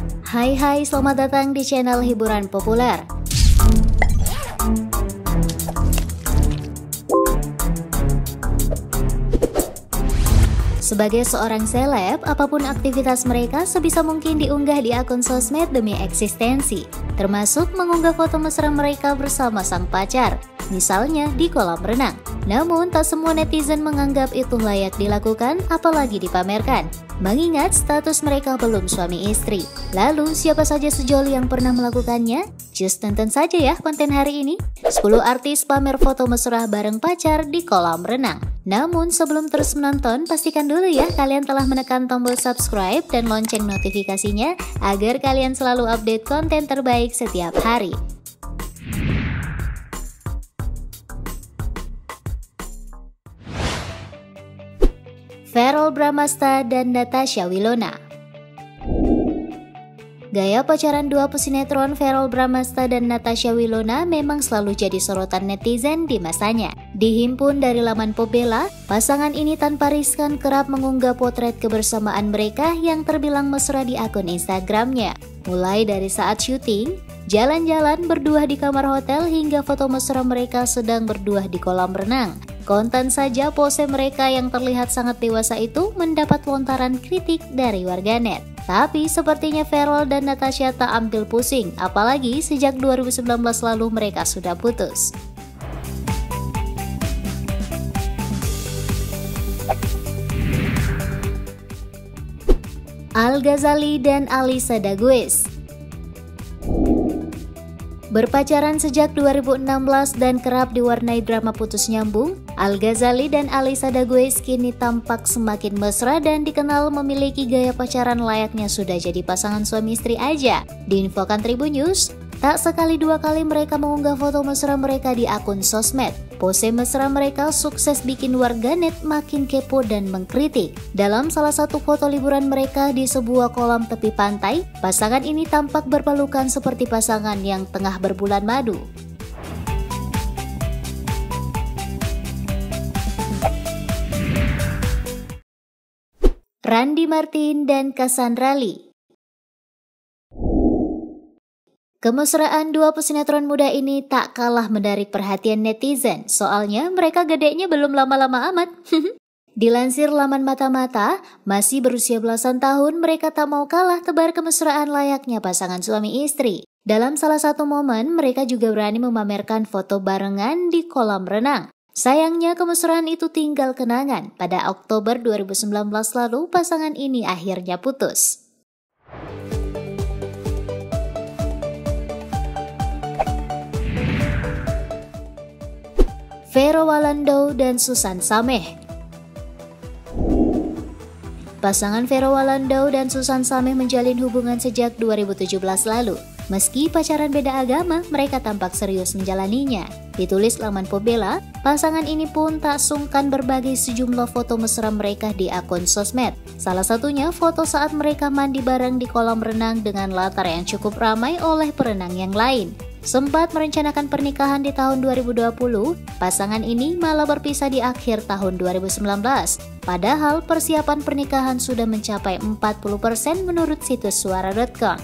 Hai, selamat datang di channel hiburan populer. Sebagai seorang seleb, apapun aktivitas mereka sebisa mungkin diunggah di akun sosmed demi eksistensi, termasuk mengunggah foto mesra mereka bersama sang pacar, misalnya di kolam renang. Namun, tak semua netizen menganggap itu layak dilakukan, apalagi dipamerkan, mengingat status mereka belum suami istri. Lalu, siapa saja sejoli yang pernah melakukannya? Just tonton saja ya konten hari ini. 10 artis pamer foto mesra bareng pacar di kolam renang. Namun, sebelum terus menonton, pastikan dulu ya kalian telah menekan tombol subscribe dan lonceng notifikasinya agar kalian selalu update konten terbaik setiap hari. Verrell Bramasta dan Natasha Wilona. Gaya pacaran dua pesinetron Verrell Bramasta dan Natasha Wilona memang selalu jadi sorotan netizen di masanya. Dihimpun dari laman Popbella, pasangan ini tanpa riskan kerap mengunggah potret kebersamaan mereka yang terbilang mesra di akun Instagramnya. Mulai dari saat syuting, jalan-jalan berdua di kamar hotel hingga foto mesra mereka sedang berdua di kolam renang. Konten saja pose mereka yang terlihat sangat dewasa itu mendapat lontaran kritik dari warganet. Tapi sepertinya Verrell dan Natasha tak ambil pusing, apalagi sejak 2019 lalu mereka sudah putus. Al Ghazali dan Alyssa Dagues. Berpacaran sejak 2016 dan kerap diwarnai drama putus nyambung, Al Ghazali dan Alyssa Dagues kini tampak semakin mesra dan dikenal memiliki gaya pacaran layaknya sudah jadi pasangan suami istri aja. Diinfokan Tribun News, tak sekali dua kali mereka mengunggah foto mesra mereka di akun sosmed. Pose mesra mereka sukses bikin warganet makin kepo dan mengkritik. Dalam salah satu foto liburan mereka di sebuah kolam tepi pantai, pasangan ini tampak berpelukan seperti pasangan yang tengah berbulan madu. Randy Martin dan Cassandra Lee. Kemesraan dua pesinetron muda ini tak kalah menarik perhatian netizen, soalnya mereka gedenya belum lama-lama amat. Dilansir laman Mata-Mata, masih berusia belasan tahun mereka tak mau kalah tebar kemesraan layaknya pasangan suami istri. Dalam salah satu momen, mereka juga berani memamerkan foto barengan di kolam renang. Sayangnya kemesraan itu tinggal kenangan. Pada Oktober 2019 lalu, pasangan ini akhirnya putus. Vero Walando dan Susan Sameh. Pasangan Vero Walando dan Susan Sameh menjalin hubungan sejak 2017 lalu. Meski pacaran beda agama, mereka tampak serius menjalaninya. Ditulis laman Popbella, pasangan ini pun tak sungkan berbagi sejumlah foto mesra mereka di akun sosmed. Salah satunya foto saat mereka mandi bareng di kolam renang dengan latar yang cukup ramai oleh perenang yang lain. Sempat merencanakan pernikahan di tahun 2020, pasangan ini malah berpisah di akhir tahun 2019. Padahal persiapan pernikahan sudah mencapai 40% menurut situs suara.com.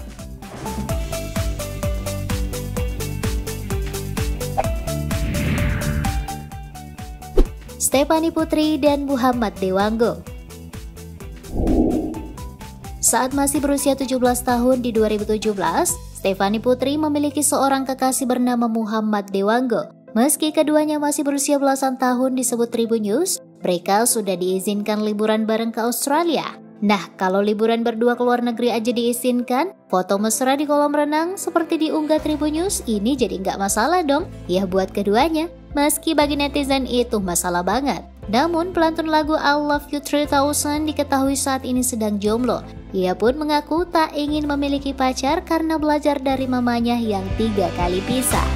Stephanie Putri dan Muhammad Dewanggo. Saat masih berusia 17 tahun di 2017, Stephanie Putri memiliki seorang kekasih bernama Muhammad Dewanggo. Meski keduanya masih berusia belasan tahun disebut Tribun News, mereka sudah diizinkan liburan bareng ke Australia. Nah, kalau liburan berdua ke luar negeri aja diizinkan, foto mesra di kolam renang seperti diunggah Tribun News ini jadi nggak masalah dong. Ya buat keduanya, meski bagi netizen itu masalah banget. Namun pelantun lagu I Love You 3000 diketahui saat ini sedang jomblo. Ia pun mengaku tak ingin memiliki pacar karena belajar dari mamanya yang 3 kali pisah.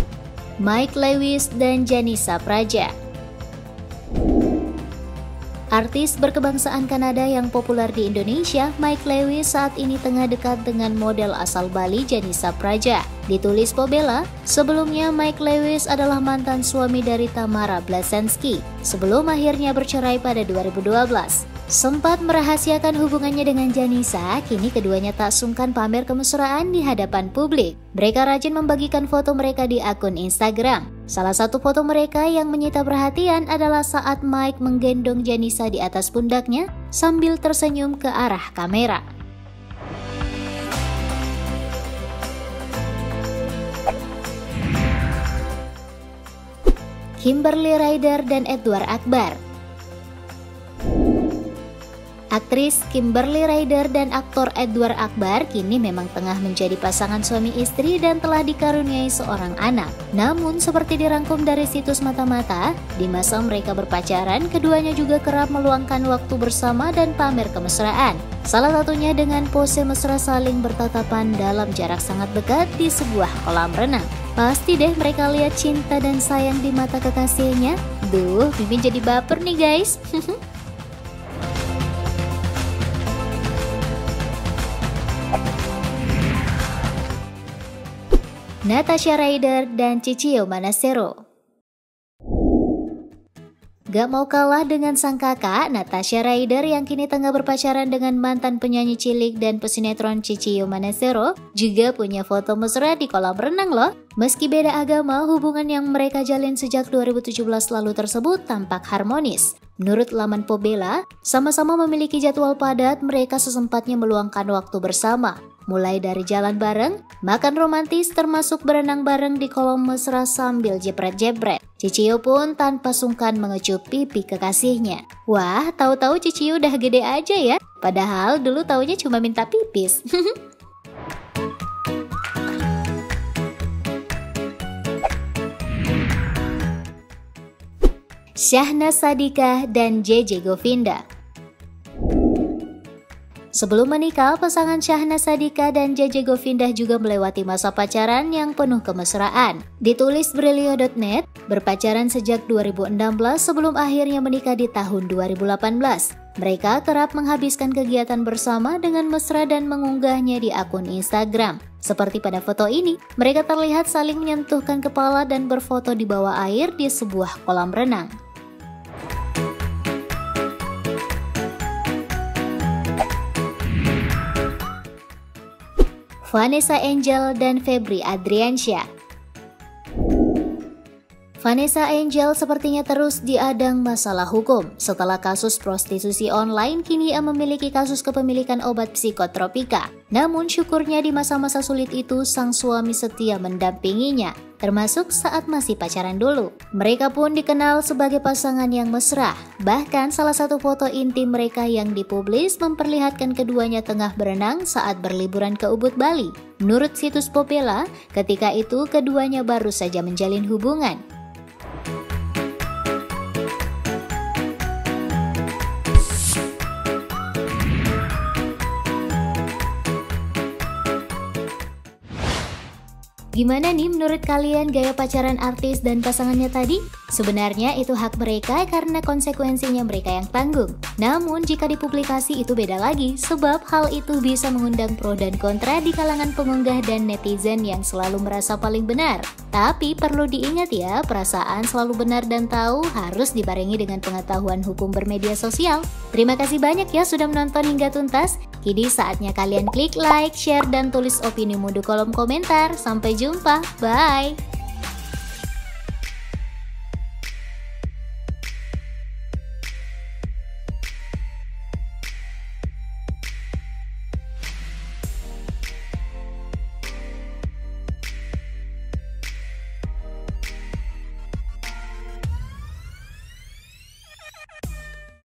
Mike Lewis dan Janisa Praja. Artis berkebangsaan Kanada yang populer di Indonesia, Mike Lewis saat ini tengah dekat dengan model asal Bali Janisa Praja. Ditulis Pobela, sebelumnya Mike Lewis adalah mantan suami dari Tamara Blazensky sebelum akhirnya bercerai pada 2012. Sempat merahasiakan hubungannya dengan Janisa, kini keduanya tak sungkan pamer kemesraan di hadapan publik. Mereka rajin membagikan foto mereka di akun Instagram. Salah satu foto mereka yang menyita perhatian adalah saat Mike menggendong Janisa di atas pundaknya sambil tersenyum ke arah kamera. Kimberly Ryder dan Edward Akbar. Aktris Kimberly Ryder dan aktor Edward Akbar kini memang tengah menjadi pasangan suami istri dan telah dikaruniai seorang anak. Namun seperti dirangkum dari situs Mata-Mata, di masa mereka berpacaran, keduanya juga kerap meluangkan waktu bersama dan pamer kemesraan. Salah satunya dengan pose mesra saling bertatapan dalam jarak sangat dekat di sebuah kolam renang. Pasti deh mereka lihat cinta dan sayang di mata kekasihnya. Duh, Mimin jadi baper nih guys. Natasha Ryder dan Chichio Manasero. Gak mau kalah dengan sang kakak, Natasha Ryder yang kini tengah berpacaran dengan mantan penyanyi cilik dan pesinetron Chichio Manasero juga punya foto mesra di kolam renang loh. Meski beda agama, hubungan yang mereka jalin sejak 2017 lalu tersebut tampak harmonis. Menurut laman Pobela, sama-sama memiliki jadwal padat, mereka sesempatnya meluangkan waktu bersama. Mulai dari jalan bareng, makan romantis termasuk berenang bareng di kolam mesra sambil jepret-jepret. Chichio pun tanpa sungkan mengecup pipi kekasihnya. Wah, tahu-tahu Chichio udah gede aja ya. Padahal dulu taunya cuma minta pipis. Syahnaz Sadiqah dan JJ Govinda. Sebelum menikah, pasangan Syahnaz Sadiqah dan JJ Govinda juga melewati masa pacaran yang penuh kemesraan. Ditulis Brilio.net, berpacaran sejak 2016 sebelum akhirnya menikah di tahun 2018. Mereka kerap menghabiskan kegiatan bersama dengan mesra dan mengunggahnya di akun Instagram. Seperti pada foto ini, mereka terlihat saling menyentuhkan kepala dan berfoto di bawah air di sebuah kolam renang. Vanessa Angel dan Febri Adriansyah. Vanessa Angel sepertinya terus diadang masalah hukum. Setelah kasus prostitusi online, kini ia memiliki kasus kepemilikan obat psikotropika. Namun syukurnya di masa-masa sulit itu sang suami setia mendampinginya, termasuk saat masih pacaran dulu. Mereka pun dikenal sebagai pasangan yang mesra. Bahkan salah satu foto intim mereka yang dipublis memperlihatkan keduanya tengah berenang saat berliburan ke Ubud, Bali. Menurut situs Pobela, ketika itu keduanya baru saja menjalin hubungan. Gimana nih menurut kalian gaya pacaran artis dan pasangannya tadi? Sebenarnya itu hak mereka karena konsekuensinya mereka yang tanggung. Namun jika dipublikasi itu beda lagi, sebab hal itu bisa mengundang pro dan kontra di kalangan pengunggah dan netizen yang selalu merasa paling benar. Tapi perlu diingat ya, perasaan selalu benar dan tahu harus dibarengi dengan pengetahuan hukum bermedia sosial. Terima kasih banyak ya sudah menonton hingga tuntas. Kini saatnya kalian klik like, share, dan tulis opinimu di kolom komentar. Sampai jumpa, bye!